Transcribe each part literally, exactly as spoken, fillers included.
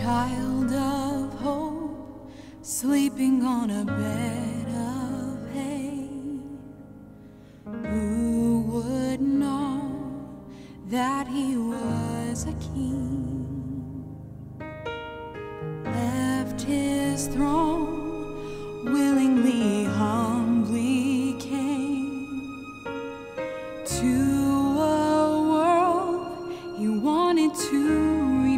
child of hope, sleeping on a bed of hay. Who would know that he was a king? Left his throne, willingly, humbly came to a world he wanted to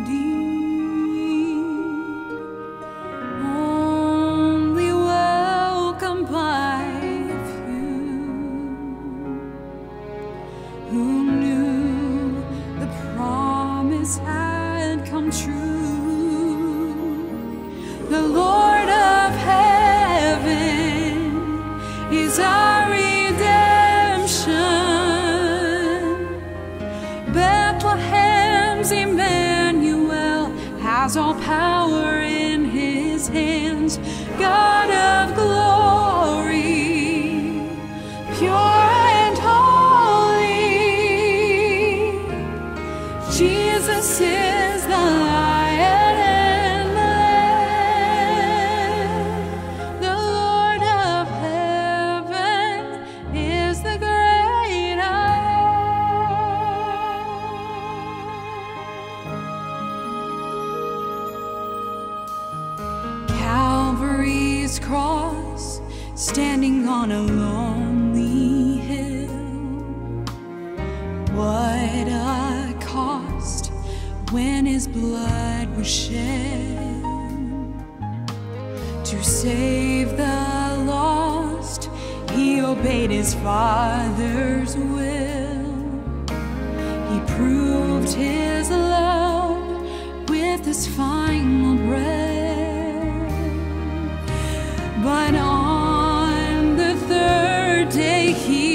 who knew the promise had come true. The Lord of heaven is our redemption. Bethlehem's Emmanuel has all power in his hands. God of glory, pure Jesus is the Lion and the Lamb. The Lord of heaven is the great I am. Calvary's cross, standing on a lonely hill. What a cost when his blood was shed to save the lost. He obeyed his Father's will. He proved his love with his final breath. But on the third day he